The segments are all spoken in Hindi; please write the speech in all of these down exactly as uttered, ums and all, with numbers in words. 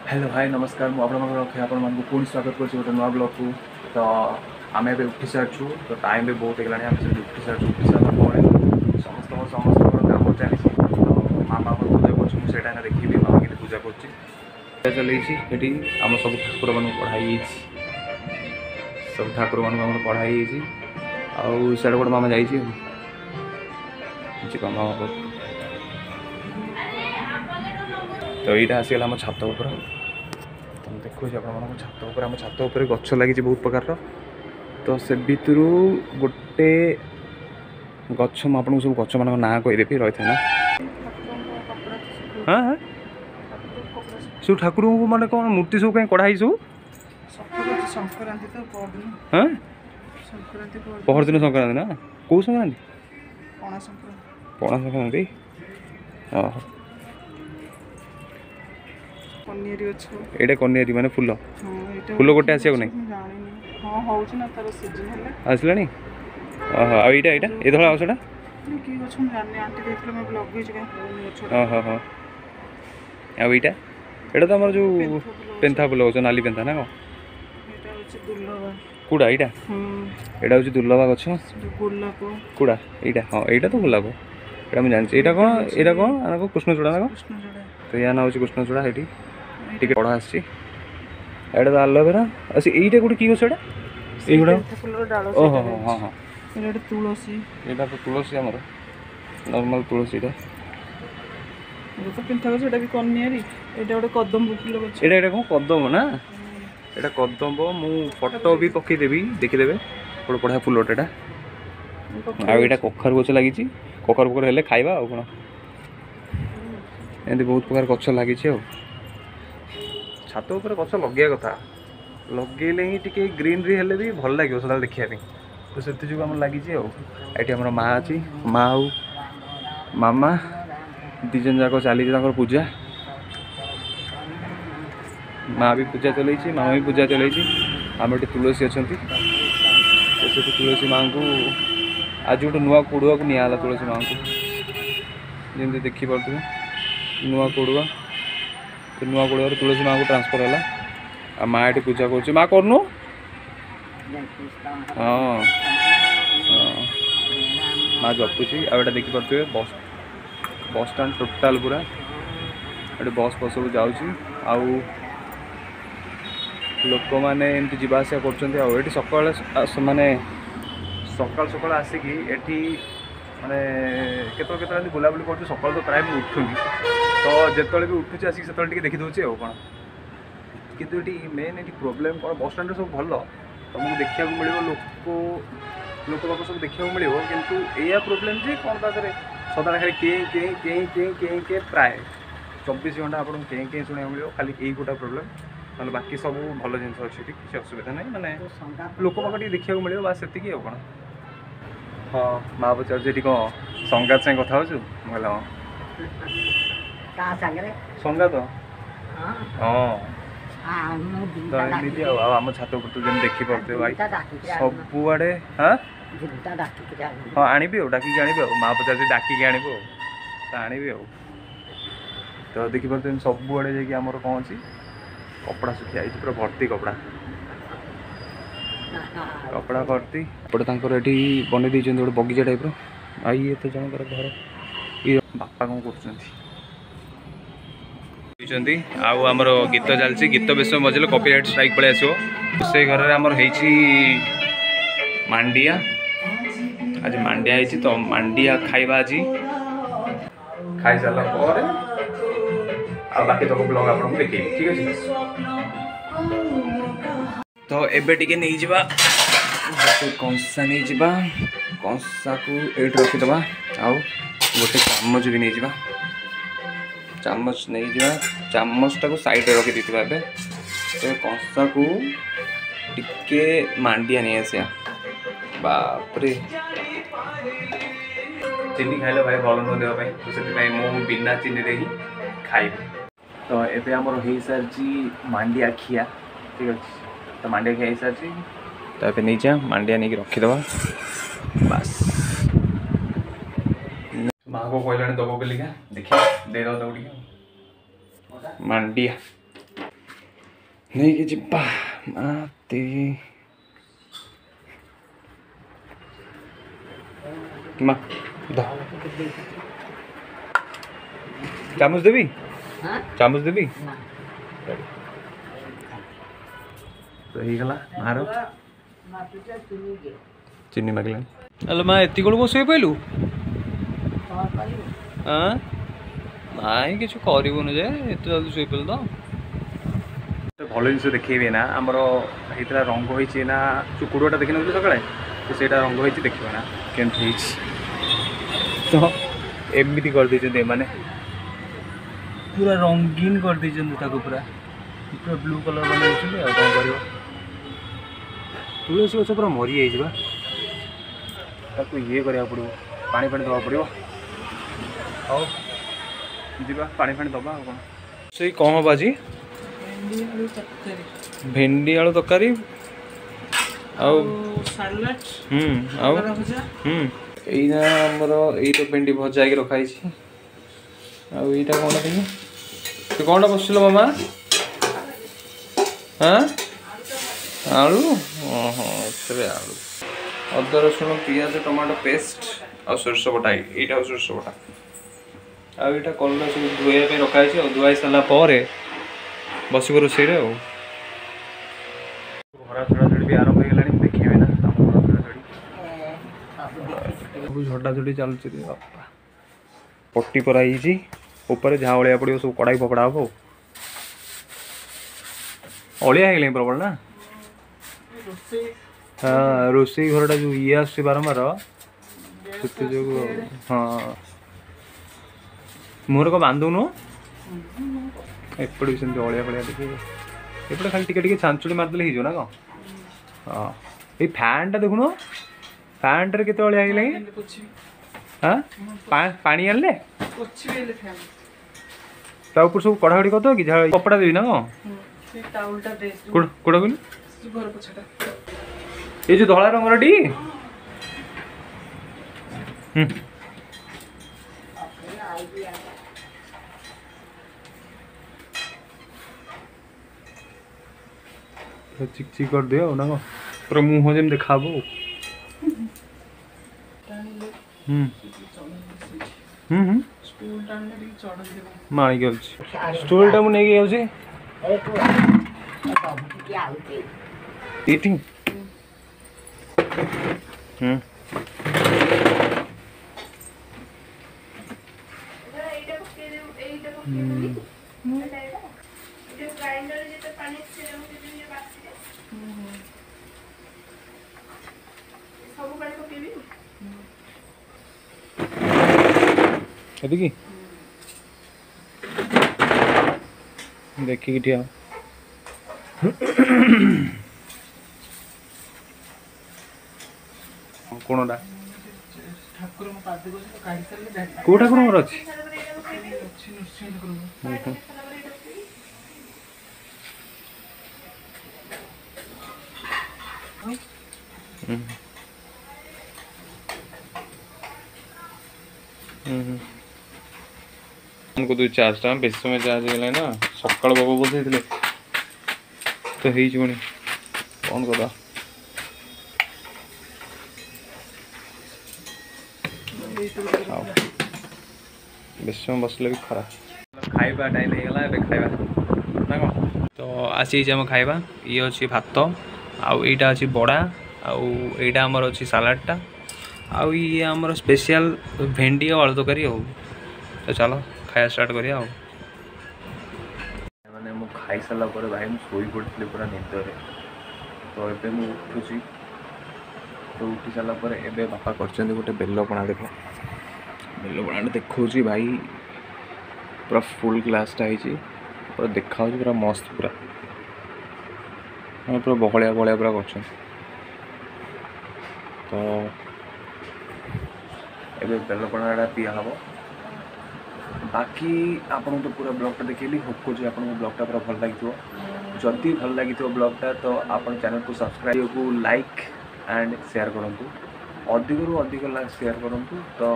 हेलो हाय नमस्कार मुझे आपको पुणी स्वागत कर गोटे नुआ ब्लॉग को। तो आम ए उठी सारी तो टाइम भी बहुत होगा आम से उठी सारी उठी सारापर समस्त समस्त कम चली तो मामा पूजा कर देखी मामा के पूजा कर चलती आम सब ठाकुर मान पढ़ाई सब ठाकुर मान पढ़ाई आड़ गोटे मामा जाइए मामा तो यहाँ आसीगला आम छात उपर तुम देखो छात उपर आम छात उपर गछ लगी बहुत प्रकार तो से भितर गोटे गछ मुझे सब गछ मान ना कहीदेवी रही ना हाँ हाँ सब ठाकुर को माने कौन मूर्ति सब कहीं कढ़ाई सब हाँ पहर दिन संक्रांति ना कौ संक्रांति पणा संक्रांति हाँ एटा कनियारी माने फूल फूल गोटे आसिया को नहीं आसला ओह आ एटा एटा ए धला गछटा हाँ हाँ आ एटा एटा तो हमर जो पेंथा फूल गछ नाली पेंथा ना को कुड़ा एटा एटा होची दुर्लभ गछ कुड़ा एटा हाँ एटा तो गुलाब एटा मैं जानछि एटा कोन एटा कोन आना को कृष्णचूड़ा ना को तो या ना होची कृष्णचूड़ा हेटी टिके पढ़ा आसी एटा तो एलोवेरा अच्छा एटा गोटे की गछ एटा एगुडा ओहो हाँ हाँ एटा तुलसी एटा तो तुलसी हमर नॉर्मल तुलसी एटा एटा तो पिंथा गछ एटा भी कन्यारी एटा गोटे कदम फूल गछ एटा एटा को कदम ना एटा कदम मु फोटो भी पकई देबी देखि देबे गोटे पढ़ा फूलटा एटा आ एटा कखार गछ लागी छी कखार पकर हेले खाइबा आ कोन एंती बहुत प्रकार गछ लागी छी आ छात उपर गछ लगे कथा लगे ही टी ग्रीनरी हेल्ले भी भल लगे सदा देखा तो से जो आम लगी ये आम माँ अच्छी माँ आउ मामा दिजन जाक चली पूजा माँ भी पूजा चल मामा भी पूजा चल आम ये तुलसी अच्छा तो तुलसी माँ को आज गोटे नुआ कोड़ुआ को निला तुलसी माँ को जमी देखिपे नुआ कोड़ुआ तो नुआ कोड़ुआ तुलसी माँ को ट्रांसफर है आ माँ ये पूजा कर माँ करनु हाँ माँ जपुची आटा देखिपे बस बस स्टाण टोटाल पूरा ये बस बस सब जाऊँ लोक मैंने एमती जावास कर सका माने सकाल सकाल आसिकी एटी माने केत केत बुलाबुली कर सकाल तो प्राय उठुनी तो जिते भी उठुचे आसिक से देखी दूसरी आ कौन कितु ये मेन ये प्रोब्लेम कौन बस स्टाण सब भल तुमको देखा मिल लोक लोक बाक सब देखा मिल कि यह प्रोब्लेम जे कौन ताकि सदा खाली के के के के के के प्राय चौबीस घंटा आपको के के शुणा मिले खाली यही गोटा प्रोब्लेम ना बाकी सब भल जिन अच्छे किसी असुविधा नहीं माने लोक बाक देखा मिले बास से कौन हाँ माँ पचार कौन संगात सागे कथा हो संगात हाँ तो एमती आम छात उपर तू जमी देखिपे भाई सबुआड़े हाँ हाँ आनी डाकिक आनी माँ पचार डाकिक आनी तो आनी तो देखिपे सबुआड़े जामर कौन अच्छी कपड़ा सुखिया पूरा भर्ती कपड़ा कपड़ा भर्ती एपटे ये बन गोटे बगीचा टाइप आई तो जनकर घर ये बापा कौन कर आमर गीत चलती गीत बेस बजले कॉपीराइट स्ट्राइक पड़े आसो से घर आमर मांडिया आज मांडिया है तो मांडिया खाइबा आज खाई सारा पर आ बाकी तक ब्लॉग आपको देखी ठीक है तो एबे टिके नहीं जावा कंसा नहीं जावा कंसा को एट रखीद आउ गोटे चामच भी नहीं जावा चामच नहीं जा चामचटा को साइड रखी देते ए तो कंसा को टिके मांडिया नहीं आसा बापरे चीनी खाइले भाई भल नुह देवाई तो से मु बिना चीनी दे खाइबी तो एबे आमर हो सारी मांडिया खिया ठीक अच्छे तो मांडिया खिया हो सारी तो ये नहीं जा मांडिया नहीं रखीद बास माँ को कहला दब बोलिका देखिए दे दो मांडिया नहीं जिब्बा माते मा चामच देवी चामच देवी तो ହେଇଗଲା ମାର ଚିନି ମାଗିଲାଣି ଆଲୋ ମା ଏତିକି ବେଳକୁ ବସିବେ କହିଲୁ ହଁ ନାଇଁ କିଛି କରିବୁନି ଯେ ଏତେ ଜଲ୍ଦି ଶୋଇପଡ଼ିଲ ତ ଭଲ ଜିନିଷ ଦେଖେଇବେ ନା ଆମର ହେଇଥିଲା ରଙ୍ଗ ହେଇଛି ନା ଚୁକୁଡ଼ଟା ଦେଖିନଥିଲି ସକାଳେ ତ ସେଇଟା ରଙ୍ଗ ହେଇଛି ଦେଖିବ ନା କେମିତି ହେଇଛି ତ ଏମିତି କରିଦେଇଛନ୍ତି ଏମାନେ ପୁରା ରଙ୍ଗୀନ କରିଦେଇଛନ୍ତି ତାକୁ ପୁରା ପୁରା ବ୍ଲୁ କଲର୍ ବନେଇଛନ୍ତି ଆଉ କ'ଣ କରିବ ତୁଳସୀ ଗଛ ପୁରା ମରିଯାଇଛି ବା ତାକୁ ଇଏ କରିବାକୁ ପଡ଼ିବ ପାଣି ପାଣି ଦେବାକୁ ପଡ଼ିବ ହଉ ଯିବା ପାଣି ଫାଣି ଦେବା ଆଉ କ'ଣ ସେଇ କ'ଣ ହେବ ଆଜି ଭେଣ୍ଡି ଆଳୁ ତରକାରୀ ଆଉ ସାଲାଡ୍ ହୁଁ ଆଉ ଭଜା ହୁଁ ଏଇନା ଆମର ଏଇ ତ ଭେଣ୍ଡି ଭଜା ହେଇକି ରଖା ହେଇଛି ଆଉ ଏଇଟା କ'ଣଟା ଦେଖି ତୁ କ'ଣଟା ବସିଲ ମାମା ହଁ ଆଳୁ ଓହୋ ଏଥିରେ ଆଳୁ ଅଦା ରସୁଣ ପିଆଜ ଟମାଟୋ ପେଷ୍ଟ ଆଉ ସୋରିଷ ବଟା ଏଇଟା ଆଉ ସୋରିଷ ବଟା ଆଉ ଏଇଟା କଲରା ସବୁ ଧୋଇବା ପାଇଁ ରଖା ହେଇଛି ଆଉ ଧୁଆ ହେଇସାରିଲା ପରେ ବସିବ ରୋଷେଇରେ ଆଉ ଘର ଝଡ଼ାଝଡ଼ି ବି ଆରମ୍ଭ ହେଇଗଲାଣି ଦେଖିବେ ନା ଆମ ଘର ଝଡ଼ାଝଡ଼ି ସବୁ ଝଡ଼ାଝଡ଼ି ଚାଲୁଛି ବାପା ପଟି ପରା ହେଇଛି ଉପରେ ଯାହା ଅଳିଆ ପଡ଼ିବ ସବୁ କଡ଼ାଇ ଫୋପଡ଼ା ହବ ଆଉ ଅଳିଆ ହେଇଗଲାଣି ପ୍ରବଳ ନା ହଁ ରୋଷେଇ ଘରଟା ଯେଉଁ ଇଏ ଆସୁଛି ବାରମ୍ବାର ସେଥି ଯୋଗୁଁ ହଁ ମୁହଁରେ କ'ଣ ବାନ୍ଧୁନୁ ଏପଟେ ବି ସେମିତି ଅଳିଆ ଫଳିଆ ଟିକେ ଏପଟେ ଖାଲି ଟିକେ ଟିକେ ଛାଞ୍ଚୁଡ଼ି ମାରିଦେଲେ ହେଇଯିବ ନା କ'ଣ ହଁ ଏଇ ଫ୍ୟାନ୍ଟା ଦେଖୁନ ଫ୍ୟାନ୍ଟାରେ କେତେ ଅଳିଆ ହେଇଗଲାଣି ହଁ ପାଣି ଆଣିଲେ ତା ଉପରେ ସବୁ କଢ଼ାକଢ଼ି କରିଦେବ କି ଯାହା କପଡ଼ା ଦେବି ନା କ'ଣ କୋଉଟା କହିଲୁ ଏ ଯେଉଁ ଧଳା ରଙ୍ଗର ଟି ଚିକ୍ ଚିକ୍ କରିଦିଅ ଆଉ ନା କ'ଣ ପୁରା ମୁହଁ ଯେମିତି ଦେଖାହବ ଆଉ ହୁଁ ହୁଁ ହୁଁ ମୁଁ ଆଣିକି ଯାଉଛି ଷ୍ଟୁଲ୍ଟା ମୁଁ ନେଇକି ଯାଉଛି ଏଇଠି ହୁଁ ଏତିକି ଦେଖିକି ଠିଆ କୋଣଟା କୋଉ ଠାକୁରଙ୍କର ଅଛି हमको दो चार्ज टाइम बेस समय चार्ज है ना सकाल बाबा बोलते थे तो है जी कौन कदा बेस समय बसले भी खराब खाइबा टाइम हो गला एबे खाइबा ना कौन तो आसी आम खाइबा ये अच्छी भात आउ एटा अच्छी बड़ा आउ एटा हमर अच्छी सालाडटा आउ ये हमर स्पेशल भेंडी और आलू तरकारी हो तो चलो खाया स्टार्ट करिया मैंने मु खाई सारा पर भाई मुझे शोई पड़ी पूरा निदरे तो ये मुझे उठुची तो उठी सारा पर एबे बापा कर गोटे बेलपणा देख बेलपणा देखा भाई पूरा फुल ग्लासटा है पूरा देखा पूरा मस्त पूरा पूरा बहलिया बहलिया पूरा कर तो एबे बेलपणा पिया हम बाकी आपन तो पूरा ब्लॉगटा देखिए होप कर आपको ब्लॉगटा पूरा भल लगी जदि भल लगी ब्लॉगटा तो आप चैनल को सब्सक्राइब को लाइक एंड शेयर करूँ अधिक रु अधिक शेयर करूँ तो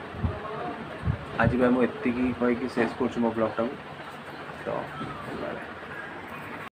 आज मुझे कहीकि शेष कर ब्लॉगटा तो